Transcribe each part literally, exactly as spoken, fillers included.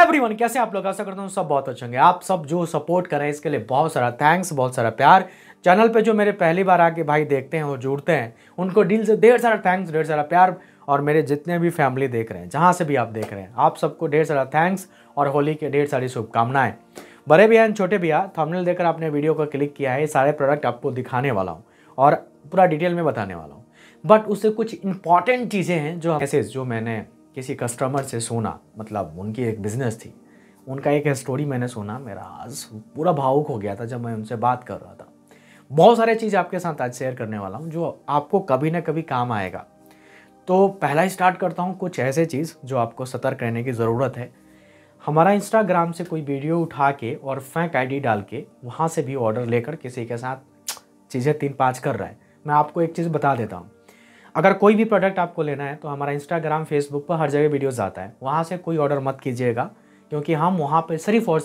Everyone, कैसे आप लोग? आशा करता हूँ सब बहुत अच्छे होंगे। आप सब जो सपोर्ट कर रहे हैं इसके लिए बहुत सारा थैंक्स, बहुत सारा प्यार। चैनल पे जो मेरे पहली बार आके भाई देखते हैं और जुड़ते हैं, उनको दिल से ढेर सारा थैंक्स, ढेर सारा प्यार। और मेरे जितने भी फैमिली देख रहे हैं, जहाँ से भी आप देख रहे हैं, आप सबको ढेर सारा थैंक्स और होली के ढेर सारी शुभकामनाएं। बड़े भैया एंड छोटे भैया, थंबनेल देखकर आपने वीडियो को क्लिक किया है। ये सारे प्रोडक्ट आपको दिखाने वाला हूँ और पूरा डिटेल में बताने वाला हूँ, बट उससे कुछ इंपॉर्टेंट चीज़ें हैं जो मैसेज जो मैंने किसी कस्टमर से सुना, मतलब उनकी एक बिज़नेस थी, उनका एक स्टोरी मैंने सुना, मेरा आज पूरा भावुक हो गया था जब मैं उनसे बात कर रहा था। बहुत सारे चीज़ आपके साथ आज शेयर करने वाला हूँ जो आपको कभी ना कभी काम आएगा। तो पहला ही स्टार्ट करता हूँ कुछ ऐसे चीज़ जो आपको सतर्क रहने की ज़रूरत है। हमारा इंस्टाग्राम से कोई वीडियो उठा के और फेक आईडी डाल के वहाँ से भी ऑर्डर लेकर किसी के साथ चीज़ें तीन पाँच कर रहा है। मैं आपको एक चीज़ बता देता हूँ, अगर कोई भी प्रोडक्ट आपको लेना है तो हमारा इंस्टाग्राम, फेसबुक पर हर जगह वीडियोज़ आता है, वहाँ से कोई ऑर्डर मत कीजिएगा, क्योंकि हम वहाँ पे सिर्फ और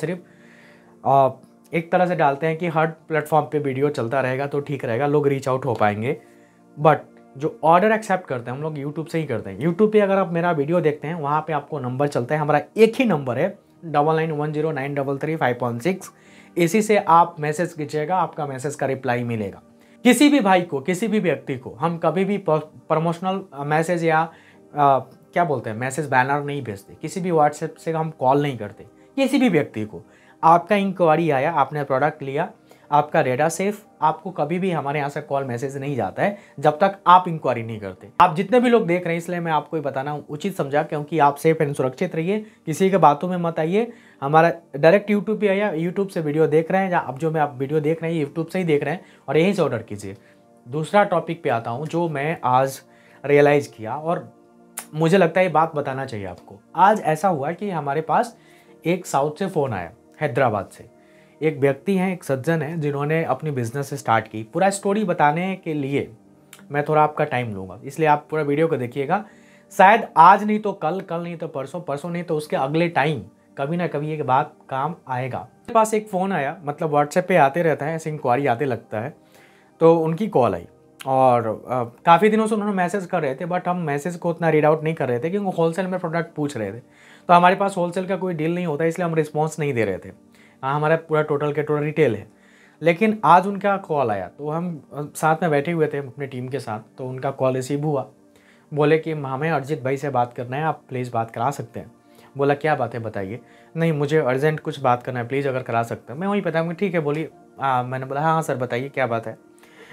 सिर्फ एक तरह से डालते हैं कि हर प्लेटफॉर्म पे वीडियो चलता रहेगा तो ठीक रहेगा, लोग रीच आउट हो पाएंगे। बट जो ऑर्डर एक्सेप्ट करते हैं हम लोग यूट्यूब से ही करते हैं। यूट्यूब पे अगर आप मेरा वीडियो देखते हैं, वहाँ पे आपको नंबर चलता है, हमारा एक ही नंबर है, double nine one zero nine double three five one six. इसी से आप मैसेज कीजिएगा, आपका मैसेज का रिप्लाई मिलेगा। किसी भी भाई को, किसी भी व्यक्ति को हम कभी भी प्रमोशनल मैसेज या आ, क्या बोलते हैं मैसेज बैनर नहीं भेजते, किसी भी व्हाट्सएप से हम कॉल नहीं करते। किसी भी व्यक्ति को आपका इंक्वायरी आया, आपने प्रोडक्ट लिया, आपका डेटा सेफ, आपको कभी भी हमारे यहाँ से कॉल मैसेज नहीं जाता है जब तक आप इंक्वायरी नहीं करते। आप जितने भी लोग देख रहे हैं, इसलिए मैं आपको ये बताना उचित समझा, क्योंकि आप सेफ एंड सुरक्षित रहिए, किसी के बातों में मत आइए। हमारा डायरेक्ट यूट्यूब पे आया, यूट्यूब से वीडियो देख रहे हैं, या अब जो मैं आप वीडियो देख रहे हैं यूट्यूब से ही देख रहे हैं, और यहीं से ऑर्डर कीजिए। दूसरा टॉपिक पे आता हूँ जो मैं आज रियलाइज़ किया और मुझे लगता है ये बात बताना चाहिए आपको। आज ऐसा हुआ कि हमारे पास एक साउथ से फ़ोन आया, हैदराबाद से। एक व्यक्ति हैं, एक सज्जन हैं, जिन्होंने अपनी बिजनेस स्टार्ट की। पूरा स्टोरी बताने के लिए मैं थोड़ा आपका टाइम लूँगा, इसलिए आप पूरा वीडियो को देखिएगा। शायद आज नहीं तो कल, कल नहीं तो परसों, परसों नहीं तो उसके अगले टाइम कभी ना कभी ये बात काम आएगा। मेरे पास एक फ़ोन आया, मतलब व्हाट्सएप पे आते रहता है, ऐसे इंक्वायरी आते लगता है, तो उनकी कॉल आई और काफ़ी दिनों से उन्होंने मैसेज कर रहे थे, बट हम मैसेज को उतना रीड आउट नहीं कर रहे थे क्योंकि होलसेल में प्रोडक्ट पूछ रहे थे। तो हमारे पास होलसेल का कोई डील नहीं होता, इसलिए हम रिस्पॉन्स नहीं दे रहे थे। हाँ, हमारा पूरा टोटल के टोटल रिटेल है। लेकिन आज उनका कॉल आया, तो हम साथ में बैठे हुए थे अपनी टीम के साथ, तो उनका कॉल रिसीव हुआ। बोले कि हमें अरिजीत भाई से बात करना है, आप प्लीज़ बात करा सकते हैं। बोला क्या बात है बताइए। नहीं, मुझे अर्जेंट कुछ बात करना है, प्लीज़ अगर करा सकते हैं। मैं वहीं बताऊँगी, ठीक है बोलिए। मैंने बोला हाँ सर बताइए क्या बात है।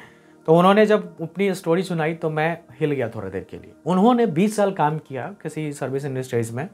तो उन्होंने जब अपनी स्टोरी सुनाई तो मैं हिल गया थोड़ी देर के लिए। उन्होंने बीस साल काम किया किसी सर्विस इंडस्ट्रीज में,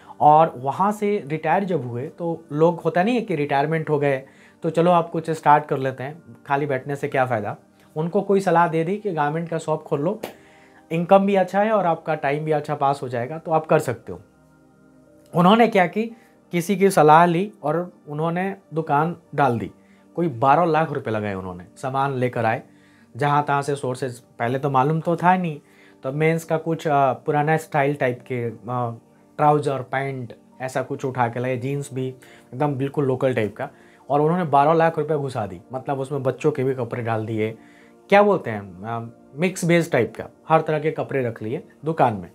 और वहाँ से रिटायर जब हुए तो लोग, होता नहीं है कि रिटायरमेंट हो गए तो चलो आप कुछ स्टार्ट कर लेते हैं, खाली बैठने से क्या फ़ायदा। उनको कोई सलाह दे दी कि गारमेंट का शॉप खोल लो, इनकम भी अच्छा है और आपका टाइम भी अच्छा पास हो जाएगा, तो आप कर सकते हो। उन्होंने क्या की, किसी की सलाह ली और उन्होंने दुकान डाल दी। कोई बारह लाख रुपये लगाए उन्होंने, सामान लेकर आए जहाँ तहाँ से सोर्सेज। पहले तो मालूम तो था नहीं, तो मेंस का कुछ पुराना स्टाइल टाइप के ट्राउज़र, पैंट ऐसा कुछ उठा के लाए, जीन्स भी एकदम बिल्कुल लोकल टाइप का, और उन्होंने बारह लाख रुपए घुसा दी। मतलब उसमें बच्चों के भी कपड़े डाल दिए, क्या बोलते हैं मिक्स बेस टाइप का, हर तरह के कपड़े रख लिए दुकान में,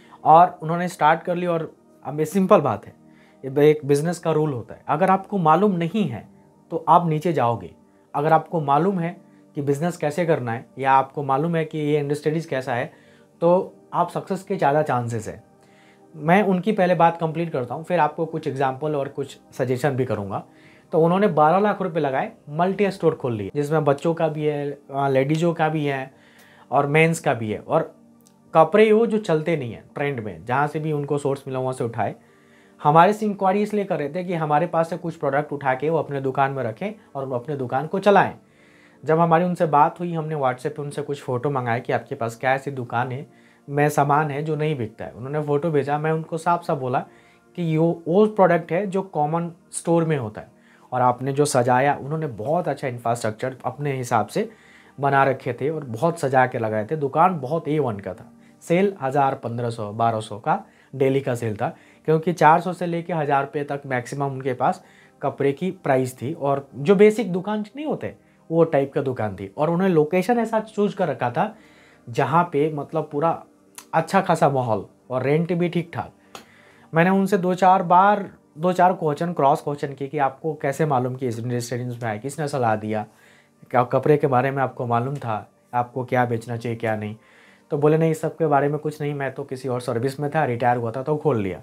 और उन्होंने स्टार्ट कर ली। और अब ये सिंपल बात है, ये एक बिज़नेस का रूल होता है, अगर आपको मालूम नहीं है तो आप नीचे जाओगे। अगर आपको मालूम है कि बिज़नेस कैसे करना है, या आपको मालूम है कि ये इंडस्ट्रीज कैसा है, तो आप सक्सेस के ज़्यादा चांसेस है। मैं उनकी पहले बात कंप्लीट करता हूँ, फिर आपको कुछ एग्जांपल और कुछ सजेशन भी करूँगा। तो उन्होंने बारह लाख रुपए लगाए, मल्टी स्टोर खोल लिए, जिसमें बच्चों का भी है, लेडीज़ों का भी है और मेंस का भी है, और कपड़े वो जो चलते नहीं हैं ट्रेंड में, जहाँ से भी उनको सोर्स मिला वहाँ से उठाए। हमारे से इंक्वायरी इसलिए कर रहे थे कि हमारे पास से कुछ प्रोडक्ट उठा के वो अपने दुकान में रखें और वो अपने दुकान को चलाएँ। जब हमारी उनसे बात हुई, हमने व्हाट्सएप पे उनसे कुछ फ़ोटो मंगाए कि आपके पास क्या ऐसी दुकान है में सामान है जो नहीं बिकता है। उन्होंने फ़ोटो भेजा, मैं उनको साफ साफ बोला कि यो वो प्रोडक्ट है जो कॉमन स्टोर में होता है, और आपने जो सजाया, उन्होंने बहुत अच्छा इंफ्रास्ट्रक्चर अपने हिसाब से बना रखे थे और बहुत सजा के लगाए थे। दुकान बहुत ए वन का था। सेल हज़ार, पंद्रह सौ, बारह सौ का डेली का सेल था, क्योंकि चार सौ से लेके हज़ार रुपये तक मैक्सिमम उनके पास कपड़े की प्राइस थी, और जो बेसिक दुकान नहीं होते वो टाइप का दुकान थी। और उन्होंने लोकेशन ऐसा चूज कर रखा था जहाँ पे मतलब पूरा अच्छा खासा माहौल और रेंट भी ठीक ठाक। मैंने उनसे दो चार बार दो चार क्वेश्चन क्रॉस क्वेश्चन किए कि आपको कैसे मालूम कि इंजीनियरिंग में आए, किसने सलाह दिया, क्या कपड़े के बारे में आपको मालूम था, आपको क्या बेचना चाहिए क्या नहीं। तो बोले नहीं, इस सब के बारे में कुछ नहीं, मैं तो किसी और सर्विस में था, रिटायर हुआ था तो खोल लिया।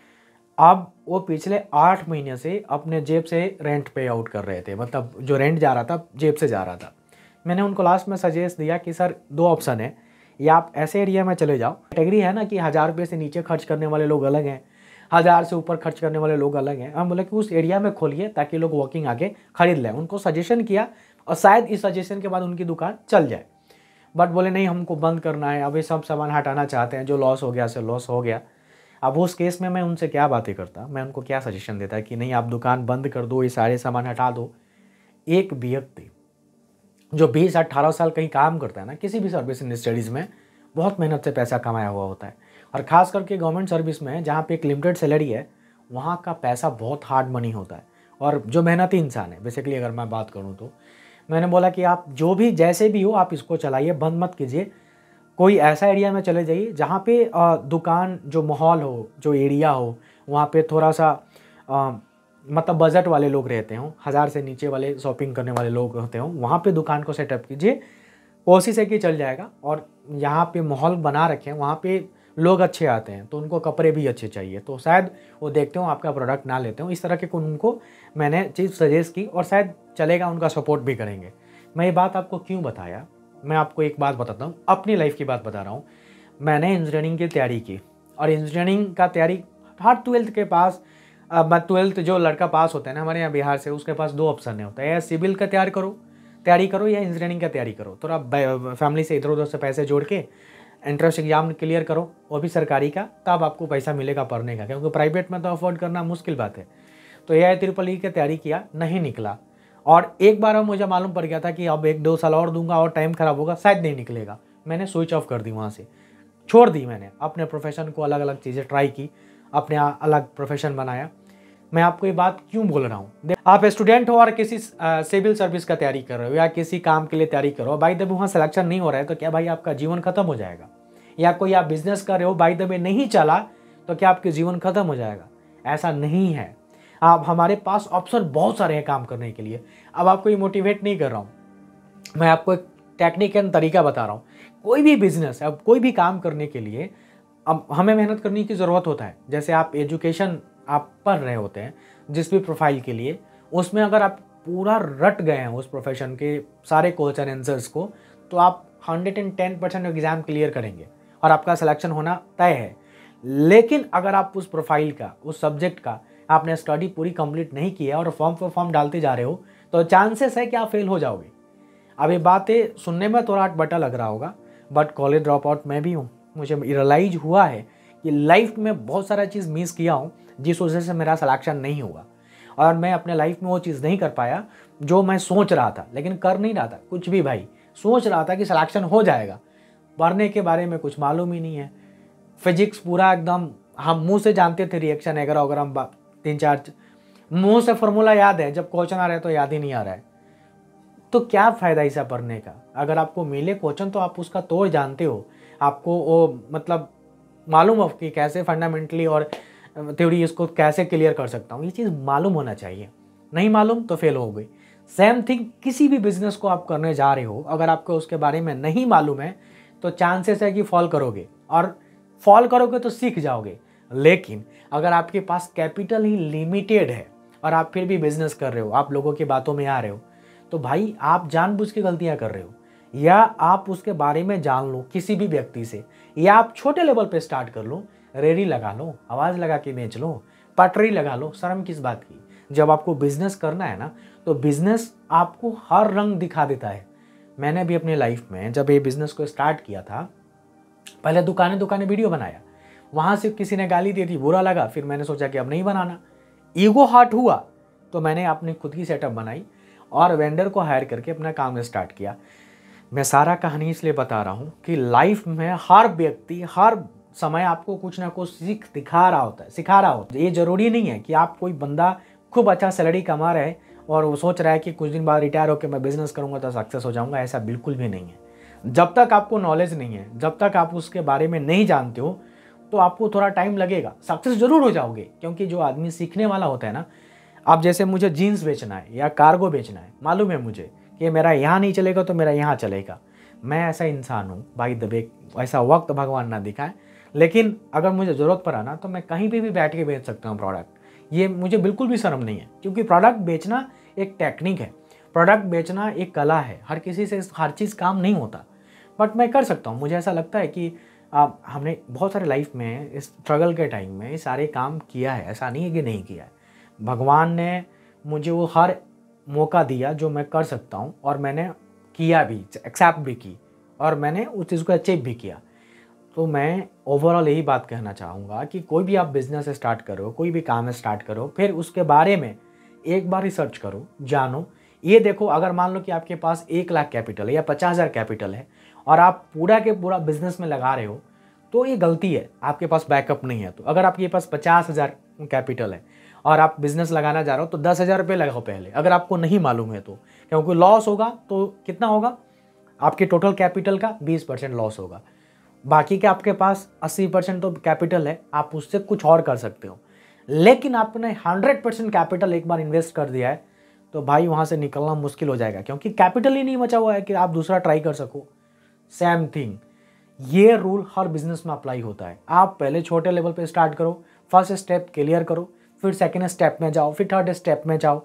अब वो पिछले आठ महीने से अपने जेब से रेंट पे आउट कर रहे थे, मतलब जो रेंट जा रहा था जेब से जा रहा था। मैंने उनको लास्ट में सजेस्ट दिया कि सर दो ऑप्शन है, या आप ऐसे एरिया में चले जाओ, कैटेगरी है ना कि हज़ार रुपये से नीचे खर्च करने वाले लोग अलग हैं, हज़ार से ऊपर खर्च करने वाले लोग अलग हैं। हम बोले कि उस एरिया में खोलिए ताकि लोग वॉकिंग आके खरीद लें। उनको सजेशन किया और शायद इस सजेशन के बाद उनकी दुकान चल जाए। बट बोले नहीं, हमको बंद करना है, अभी सब सामान हटाना चाहते हैं, जो लॉस हो गया से लॉस हो गया। अब उस केस में मैं उनसे क्या बातें करता, मैं उनको क्या सजेशन देता कि नहीं आप दुकान बंद कर दो, ये सारे सामान हटा दो। एक व्यक्ति जो बीस अट्ठारह साल कहीं काम करता है ना, किसी भी सर्विस इंडस्ट्रीज में, बहुत मेहनत से पैसा कमाया हुआ होता है। और ख़ास करके गवर्नमेंट सर्विस में जहाँ पे एक लिमिटेड सैलरी है, वहाँ का पैसा बहुत हार्ड मनी होता है। और जो मेहनती इंसान है बेसिकली, अगर मैं बात करूँ तो मैंने बोला कि आप जो भी जैसे भी हो आप इसको चलाइए, बंद मत कीजिए। कोई ऐसा एरिया में चले जाइए जहाँ पे दुकान, जो माहौल हो, जो एरिया हो, वहाँ पे थोड़ा सा आ, मतलब बजट वाले लोग रहते हों, हज़ार से नीचे वाले शॉपिंग करने वाले लोग होते हों, वहाँ पे दुकान को सेटअप कीजिए। कोशिश है कि चल जाएगा। और यहाँ पे माहौल बना रखें, वहाँ पे लोग अच्छे आते हैं तो उनको कपड़े भी अच्छे चाहिए, तो शायद वो देखते हो आपका प्रोडक्ट ना लेते हो। इस तरह के उनको मैंने चीज़ सजेस्ट की और शायद चलेगा, उनका सपोर्ट भी करेंगे। मैं ये बात आपको क्यों बताया, मैं आपको एक बात बताता हूँ, अपनी लाइफ की बात बता रहा हूँ। मैंने इंजीनियरिंग की तैयारी की और इंजीनियरिंग का तैयारी हर ट्वेल्थ के पास, अब ट्वेल्थ जो लड़का पास होता है ना हमारे यहाँ बिहार से, उसके पास दो ऑप्शन है होता है, या सिविल का तैयारी करो तैयारी करो या इंजीनियरिंग का तैयारी करो। थोड़ा फैमिली से इधर उधर से पैसे जोड़ के एंट्रेंस एग्जाम क्लियर करो, वो भी सरकारी का, तब आपको पैसा मिलेगा पढ़ने का, क्योंकि प्राइवेट में तो अफोर्ड करना मुश्किल बात है। तो ए आई ट्रिपल ई की तैयारी किया, नहीं निकला। और एक बार अब मुझे मालूम पड़ गया था कि अब एक दो साल और दूंगा और टाइम ख़राब होगा, शायद नहीं निकलेगा। मैंने स्विच ऑफ कर दी, वहाँ से छोड़ दी। मैंने अपने प्रोफेशन को, अलग अलग चीज़ें ट्राई की, अपने अलग प्रोफेशन बनाया। मैं आपको ये बात क्यों बोल रहा हूँ, आप स्टूडेंट हो और किसी सिविल सर्विस का तैयारी कर रहे हो या किसी काम के लिए तैयारी कर रहे हो, बाई द वे वहाँ सिलेक्शन नहीं हो रहा है तो क्या भाई आपका जीवन खत्म हो जाएगा? या कोई आप बिजनेस कर रहे हो, बाई द वे नहीं चला तो क्या आपके जीवन खत्म हो जाएगा? ऐसा नहीं है। आप, हमारे पास ऑप्शन बहुत सारे हैं काम करने के लिए। अब आपको ये मोटिवेट नहीं कर रहा हूँ, मैं आपको एक टेक्निक एंड तरीका बता रहा हूँ। कोई भी बिजनेस, अब कोई भी काम करने के लिए अब हमें मेहनत करने की ज़रूरत होता है। जैसे आप एजुकेशन आप पढ़ रहे होते हैं जिस भी प्रोफाइल के लिए, उसमें अगर आप पूरा रट गए हैं उस प्रोफेशन के सारे क्वेश्चन आंसर्स को, तो आप hundred and ten percent exam clear करेंगे और आपका सिलेक्शन होना तय है। लेकिन अगर आप उस प्रोफाइल का, उस सब्जेक्ट का आपने स्टडी पूरी कंप्लीट नहीं किया और फॉर्म पर फॉर्म डालते जा रहे हो, तो चांसेस है कि आप फेल हो जाओगे। अब ये बातें सुनने में थोड़ा अटपटा लग रहा होगा, बट कॉलेज ड्रॉप आउट मैं भी हूँ। मुझे रियलाइज हुआ है कि लाइफ में बहुत सारा चीज़ मिस किया हूँ जिस वजह से मेरा सिलेक्शन नहीं हुआ, और मैं अपने लाइफ में वो चीज़ नहीं कर पाया जो मैं सोच रहा था, लेकिन कर नहीं रहा था कुछ भी भाई। सोच रहा था कि सिलेक्शन हो जाएगा, पढ़ने के बारे में कुछ मालूम ही नहीं है। फिजिक्स पूरा एकदम हम मुंह से जानते थे, रिएक्शन अगर अगर हम तीन चार मुंह से फॉर्मूला याद है, जब क्वेश्चन आ रहा है तो याद ही नहीं आ रहा है। तो क्या फ़ायदा ऐसा पढ़ने का? अगर आपको मिले क्वेश्चन तो आप उसका तोड़ जानते हो, आपको वो मतलब मालूम हो कि कैसे फंडामेंटली और थ्योरी इसको कैसे क्लियर कर सकता हूँ, ये चीज़ मालूम होना चाहिए। नहीं मालूम तो फेल हो गई। सेम थिंग, किसी भी बिजनेस को आप करने जा रहे हो, अगर आपको उसके बारे में नहीं मालूम है तो चांसेस है कि फॉल करोगे, और फॉल करोगे तो सीख जाओगे। लेकिन अगर आपके पास कैपिटल ही लिमिटेड है और आप फिर भी बिजनेस कर रहे हो, आप लोगों की बातों में आ रहे हो, तो भाई आप जानबूझ के गलतियां कर रहे हो। या आप उसके बारे में जान लो किसी भी व्यक्ति से, या आप छोटे लेवल पे स्टार्ट कर लो, रेडी लगा लो, आवाज़ लगा के बेच लो, पटरी लगा लो, शर्म किस बात की। जब आपको बिजनेस करना है ना, तो बिजनेस आपको हर रंग दिखा देता है। मैंने भी अपनी लाइफ में जब ये बिजनेस को स्टार्ट किया था, पहले दुकानें दुकानें वीडियो बनाया, वहाँ से किसी ने गाली दी थी, बुरा लगा, फिर मैंने सोचा कि अब नहीं बनाना, ईगो हर्ट हुआ, तो मैंने अपनी खुद की सेटअप बनाई और वेंडर को हायर करके अपना काम स्टार्ट किया। मैं सारा कहानी इसलिए बता रहा हूँ कि लाइफ में हर व्यक्ति हर समय आपको कुछ ना कुछ सीख दिखा रहा होता है, सिखा रहा होता है। ये जरूरी नहीं है कि आप कोई बंदा खूब अच्छा सैलरी कमा रहे और वो सोच रहा है कि कुछ दिन बाद रिटायर होकर मैं बिजनेस करूँगा तो सक्सेस हो जाऊँगा। ऐसा बिल्कुल भी नहीं है। जब तक आपको नॉलेज नहीं है, जब तक आप उसके बारे में नहीं जानते हो, तो आपको थोड़ा टाइम लगेगा, सक्सेस जरूर हो जाओगे, क्योंकि जो आदमी सीखने वाला होता है ना, अब जैसे मुझे जीन्स बेचना है या कार्गो बेचना है, मालूम है मुझे कि मेरा यहाँ नहीं चलेगा तो मेरा यहाँ चलेगा। मैं ऐसा इंसान हूँ भाई दबे, ऐसा वक्त भगवान ना दिखाए, लेकिन अगर मुझे ज़रूरत पड़ा ना तो मैं कहीं पे भी बैठ के बेच सकता हूँ प्रोडक्ट। ये मुझे बिल्कुल भी शर्म नहीं है, क्योंकि प्रोडक्ट बेचना एक टेक्निक है, प्रोडक्ट बेचना एक कला है, हर किसी से हर चीज़ काम नहीं होता, बट मैं कर सकता हूँ। मुझे ऐसा लगता है कि आप हमने बहुत सारे लाइफ में इस स्ट्रगल के टाइम में ये सारे काम किया है, ऐसा नहीं है कि नहीं किया है। भगवान ने मुझे वो हर मौका दिया जो मैं कर सकता हूँ, और मैंने किया भी, एक्सेप्ट भी की, और मैंने उस चीज़ को अचीव भी किया। तो मैं ओवरऑल यही बात कहना चाहूँगा कि कोई भी आप बिज़नेस स्टार्ट करो, कोई भी काम स्टार्ट करो, फिर उसके बारे में एक बार रिसर्च करो, जानो। ये देखो, अगर मान लो कि आपके पास एक लाख कैपिटल है या पचास हज़ार कैपिटल है और आप पूरा के पूरा बिजनेस में लगा रहे हो, तो ये गलती है, आपके पास बैकअप नहीं है। तो अगर आपके पास पचास हज़ार कैपिटल है और आप बिजनेस लगाना जा रहे हो तो दस हज़ार रुपये लगाओ पहले, अगर आपको नहीं मालूम है तो, क्योंकि लॉस होगा तो कितना होगा, आपके टोटल कैपिटल का बीस परसेंट लॉस होगा। बाकी के आपके पास अस्सी परसेंट तो कैपिटल है, आप उससे कुछ और कर सकते हो। लेकिन आपने हंड्रेड परसेंट कैपिटल एक बार इन्वेस्ट कर दिया है तो भाई वहाँ से निकलना मुश्किल हो जाएगा, क्योंकि कैपिटल ही नहीं बचा हुआ है कि आप दूसरा ट्राई कर सको। सेम थिंग, ये रूल हर बिजनेस में अप्लाई होता है। आप पहले छोटे लेवल पे स्टार्ट करो, फर्स्ट स्टेप क्लियर करो, फिर सेकेंड स्टेप में जाओ, फिर थर्ड स्टेप में जाओ।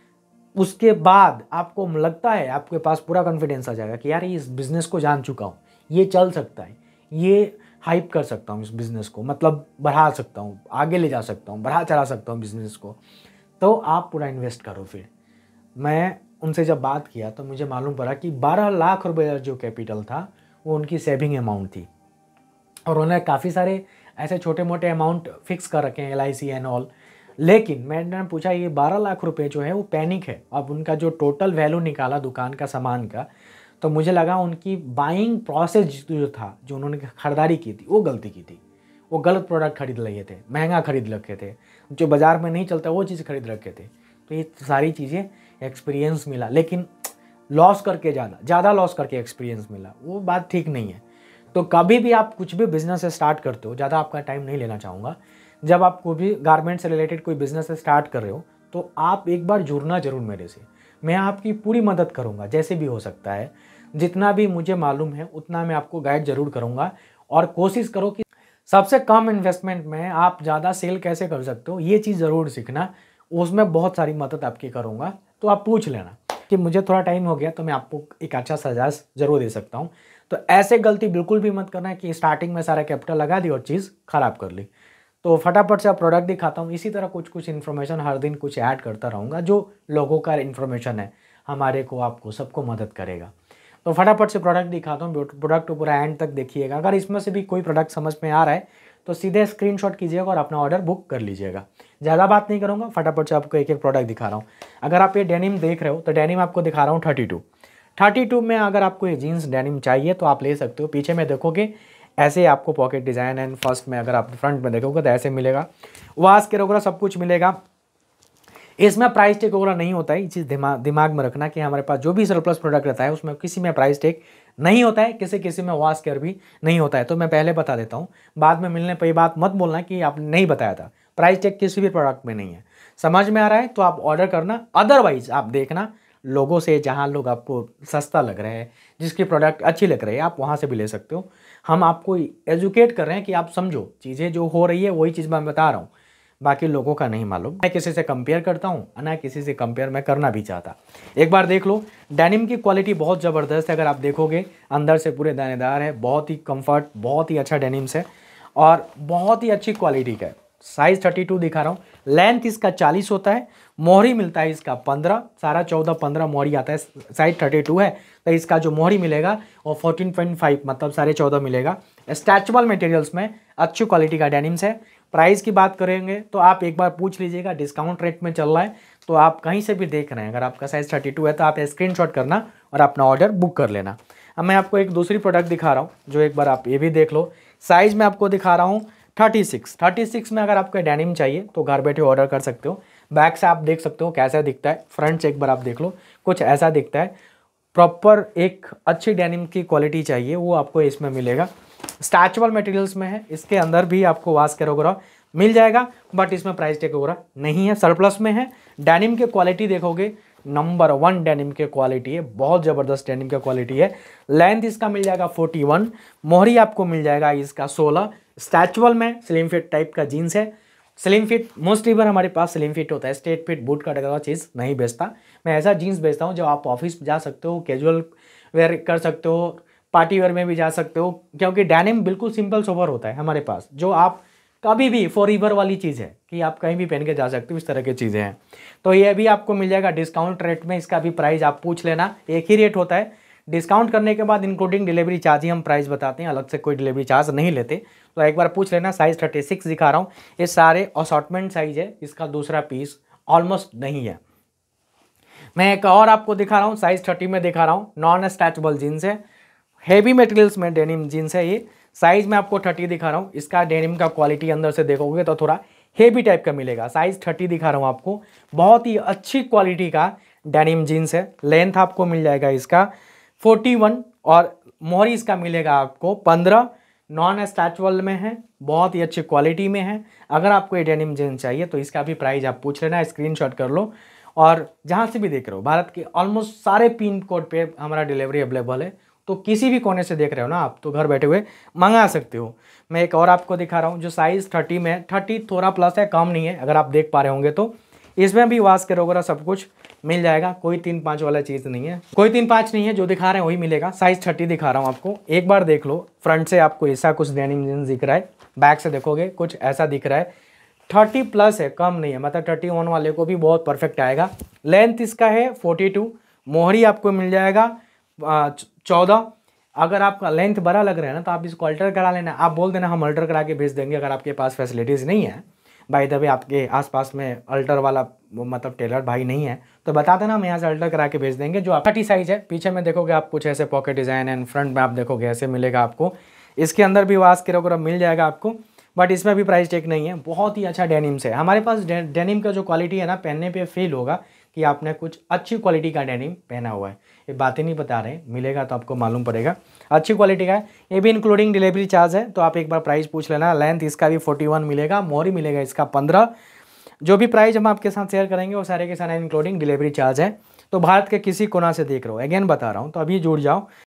उसके बाद आपको लगता है, आपके पास पूरा कॉन्फिडेंस आ जाएगा कि यार इस बिज़नेस को जान चुका हूँ, ये चल सकता है, ये हाइप कर सकता हूँ इस बिज़नेस को, मतलब बढ़ा सकता हूँ, आगे ले जा सकता हूँ, बढ़ा चला सकता हूँ बिज़नेस को, तो आप पूरा इन्वेस्ट करो। फिर मैं उनसे जब बात किया तो मुझे मालूम पड़ा कि बारह लाख रुपए जो कैपिटल था वो उनकी सेविंग अमाउंट थी, और उन्होंने काफ़ी सारे ऐसे छोटे मोटे अमाउंट फिक्स कर रखे हैं, एल आई सी एंड ऑल। लेकिन मैंने पूछा ये बारह लाख रुपए जो है वो पैनिक है। अब उनका जो टोटल वैल्यू निकाला दुकान का, सामान का, तो मुझे लगा उनकी बाइंग प्रोसेस जो था, जो उन्होंने खरीदारी की थी, वो गलती की थी। वो गलत प्रोडक्ट खरीद लिए थे, महंगा खरीद रखे थे, जो बाज़ार में नहीं चलता वो चीज़ खरीद रखे थे। तो ये सारी चीज़ें एक्सपीरियंस मिला, लेकिन लॉस करके ज़्यादा ज़्यादा लॉस करके एक्सपीरियंस मिला, वो बात ठीक नहीं है। तो कभी भी आप कुछ भी बिज़नेस स्टार्ट करते हो, ज़्यादा आपका टाइम नहीं लेना चाहूँगा, जब आप कोई भी गारमेंट से रिलेटेड कोई बिज़नेस स्टार्ट कर रहे हो तो आप एक बार जुड़ना ज़रूर मेरे से। मैं आपकी पूरी मदद करूँगा, जैसे भी हो सकता है, जितना भी मुझे मालूम है उतना मैं आपको गाइड ज़रूर करूँगा। और कोशिश करो कि सबसे कम इन्वेस्टमेंट में आप ज़्यादा सेल कैसे कर सकते हो, ये चीज़ ज़रूर सीखना, उसमें बहुत सारी मदद आपकी करूँगा। तो आप पूछ लेना कि मुझे थोड़ा टाइम हो गया तो मैं आपको एक अच्छा सजेस्ट ज़रूर दे सकता हूँ। तो ऐसे गलती बिल्कुल भी मत करना है कि स्टार्टिंग में सारा कैपिटल लगा दी और चीज़ ख़राब कर ली। तो फटाफट से आप प्रोडक्ट दिखाता हूँ। इसी तरह कुछ कुछ इन्फॉर्मेशन हर दिन कुछ ऐड करता रहूँगा, जो लोगों का इन्फॉर्मेशन है, हमारे को, आपको, सबको मदद करेगा। तो फटाफट से प्रोडक्ट दिखाता हूँ, प्रोडक्ट को पूरा एंड तक देखिएगा। अगर इसमें से भी कोई प्रोडक्ट समझ में आ रहा है तो सीधे स्क्रीनशॉट कीजिएगा और अपना ऑर्डर बुक कर लीजिएगा। ज़्यादा बात नहीं करूँगा, फटाफट से आपको एक एक प्रोडक्ट दिखा रहा हूँ। अगर आप ये डेनिम देख रहे हो तो डेनिम आपको दिखा रहा हूँ थर्टी टू थर्टी टू में अगर आपको ये जीन्स डेनिम चाहिए तो आप ले सकते हो। पीछे में देखोगे ऐसे आपको पॉकेट डिज़ाइन एंड फर्स्ट में अगर आप फ्रंट में देखोगे तो ऐसे मिलेगा, वाश के वगैरह सब कुछ मिलेगा। इसमें प्राइस टैग वगैरह नहीं होता है, ये चीज़ दिमाग दिमाग में रखना कि हमारे पास जो भी सरप्लस प्रोडक्ट रहता है उसमें किसी में प्राइस टैग नहीं होता है, किसी किसी में वॉश केयर भी नहीं होता है। तो मैं पहले बता देता हूँ, बाद में मिलने पर ये बात मत बोलना कि आपने नहीं बताया था। प्राइस टैग किसी भी प्रोडक्ट में नहीं है। समझ में आ रहा है तो आप ऑर्डर करना, अदरवाइज आप देखना लोगों से, जहाँ लोग आपको सस्ता लग रहा है, जिसकी प्रोडक्ट अच्छी लग रही है, आप वहाँ से भी ले सकते हो। हम आपको एजुकेट कर रहे हैं कि आप समझो, चीज़ें जो हो रही है वही चीज़ मैं बता रहा हूँ, बाकी लोगों का नहीं मालूम। मैं किसी से कंपेयर करता हूँ ना, किसी से कंपेयर मैं करना भी चाहता। एक बार देख लो, डेनिम की क्वालिटी बहुत ज़बरदस्त है। अगर आप देखोगे अंदर से पूरे दानेदार है, बहुत ही कंफर्ट, बहुत ही अच्छा डेनिम्स है और बहुत ही अच्छी क्वालिटी का है। साइज़ थर्टी टू दिखा रहा हूँ, लेंथ इसका चालीस होता है, मोहरी मिलता है इसका पंद्रह, सारा चौदह पंद्रह मोहरी आता है। साइज थर्टी टू है तो इसका जो मोहरी मिलेगा वो फोर्टीन पॉइंट फाइव, मतलब साढ़े चौदह मिलेगा। स्ट्रेचेबल मटेरियल्स में अच्छी क्वालिटी का डेनिम्स है। प्राइस की बात करेंगे तो आप एक बार पूछ लीजिएगा, डिस्काउंट रेट में चल रहा है, तो आप कहीं से भी देख रहे हैं, अगर आपका साइज़ थर्टी टू है तो आप स्क्रीनशॉट करना और अपना ऑर्डर बुक कर लेना। अब मैं आपको एक दूसरी प्रोडक्ट दिखा रहा हूँ, जो एक बार आप ये भी देख लो। साइज़ में आपको दिखा रहा हूँ थर्टी सिक्स थर्टी सिक्स में अगर आपको डेनिम चाहिए तो घर बैठे ऑर्डर कर सकते हो। बैक से आप देख सकते हो कैसा दिखता है, फ्रंट से एक बार आप देख लो, कुछ ऐसा दिखता है। प्रॉपर एक अच्छी डेनिम की क्वालिटी चाहिए वो आपको इसमें मिलेगा। स्ट्रेचेबल मटेरियल्स में है, इसके अंदर भी आपको वास्केट वगैरह मिल जाएगा, बट इसमें प्राइस टैग वगैरह नहीं है, सरप्लस में है। डेनिम के क्वालिटी देखोगे नंबर वन डेनिम के क्वालिटी है, बहुत ज़बरदस्त डेनिम का क्वालिटी है। लेंथ इसका मिल जाएगा इकतालीस, मोहरी आपको मिल जाएगा इसका सोलह। स्ट्रेचेबल में स्लिम फिट टाइप का जीन्स है, स्लिम फिट मोस्टली बार हमारे पास स्लिम फिट होता है, स्ट्रेट फिट बूट कट का चीज़ नहीं बेचता। मैं ऐसा जीन्स बेचता हूँ जो आप ऑफिस जा सकते हो, कैजुअल वेयर कर सकते हो, पार्टी वेयर में भी जा सकते हो, क्योंकि डेनिम बिल्कुल सिंपल सोबर होता है हमारे पास, जो आप कभी भी फॉर एवर वाली चीज़ है कि आप कहीं भी पहन के जा सकते हो, इस तरह की चीज़ें हैं। तो ये भी आपको मिल जाएगा डिस्काउंट रेट में, इसका भी प्राइस आप पूछ लेना, एक ही रेट होता है। डिस्काउंट करने के बाद इंक्लूडिंग डिलीवरी चार्ज ही हम प्राइस बताते हैं, अलग से कोई डिलीवरी चार्ज नहीं लेते। तो एक बार पूछ लेना। साइज़ थर्टी सिक्स दिखा रहा हूँ, ये सारे असॉर्टमेंट साइज है, इसका दूसरा पीस ऑलमोस्ट नहीं है। मैं एक और आपको दिखा रहा हूँ, साइज़ थर्टी में दिखा रहा हूँ, नॉन स्ट्रेचेबल जीन्स है, हेवी मटेरियल्स में डेनिम जीन्स है ये। साइज़ में आपको थर्टी दिखा रहा हूँ, इसका डेनिम का क्वालिटी अंदर से देखोगे तो थोड़ा हेवी टाइप का मिलेगा। साइज़ थर्टी दिखा रहा हूँ आपको, बहुत ही अच्छी क्वालिटी का डेनिम जीन्स है। लेंथ आपको मिल जाएगा इसका फोर्टी वन और मोहरी इसका मिलेगा आपको पंद्रह। नॉन स्ट्रेचेबल में है, बहुत ही अच्छी क्वालिटी में है। अगर आपको ये डेनिम जीन्स चाहिए तो इसका भी प्राइस आप पूछ लेना, स्क्रीनशॉट कर लो। और जहाँ से भी देख रहे हो, भारत के ऑलमोस्ट सारे पिन कोड पे हमारा डिलीवरी अवेलेबल है, तो किसी भी कोने से देख रहे हो ना आप, तो घर बैठे हुए मंगा सकते हो। मैं एक और आपको दिखा रहा हूँ जो साइज़ थर्टी में है, थर्टी थोड़ा प्लस है, कम नहीं है, अगर आप देख पा रहे होंगे तो। इसमें भी वास्केट वगैरह सब कुछ मिल जाएगा, कोई तीन पाँच वाला चीज़ नहीं है, कोई तीन पाँच नहीं है, जो दिखा रहे हैं वही मिलेगा। साइज़ थर्टी दिखा रहा हूँ आपको, एक बार देख लो। फ्रंट से आपको ऐसा कुछ डेनिम जीन्स दिख रहा है, बैक से देखोगे कुछ ऐसा दिख रहा है। थर्टी प्लस है, कम नहीं है, मतलब थर्टी वन वाले को भी बहुत परफेक्ट आएगा। लेंथ इसका है फोर्टी टू, मोहरी आपको मिल जाएगा चौदह। अगर आपका लेंथ बड़ा लग रहा है ना तो आप इसको अल्टर करा लेना, आप बोल देना हम अल्टर करा के भेज देंगे। अगर आपके पास फैसिलिटीज़ नहीं है, बाय द वे आपके आसपास में अल्टर वाला मतलब टेलर भाई नहीं है, तो बता देना, हम यहाँ से अल्टर करा के भेज देंगे। जो थर्टी साइज़ है, पीछे में देखोगे आप कुछ ऐसे पॉकेट डिज़ाइन एंड फ्रंट में आप देखोगे ऐसे मिलेगा आपको। इसके अंदर भी वास्केट वगैरह मिल जाएगा आपको, बट इसमें भी प्राइस टैग नहीं है। बहुत ही अच्छा डेनिम से हमारे पास डेनिम का जो क्वालिटी है ना, पहनने पे फील होगा कि आपने कुछ अच्छी क्वालिटी का डेनिम पहना हुआ है। ये बातें नहीं बता रहे, मिलेगा तो आपको मालूम पड़ेगा, अच्छी क्वालिटी का है। ये भी इंक्लूडिंग डिलीवरी चार्ज है, तो आप एक बार प्राइस पूछ लेना। लेंथ इसका भी फोर्टी वन मिलेगा, मोहरी मिलेगा इसका पंद्रह। जो भी प्राइस हम आपके साथ शेयर करेंगे वो सारे के सारे इंक्लूडिंग डिलीवरी चार्ज है। तो भारत के किसी कोना से देख रहे हो, अगेन बता रहा हूँ, तो अभी जुड़ जाओ।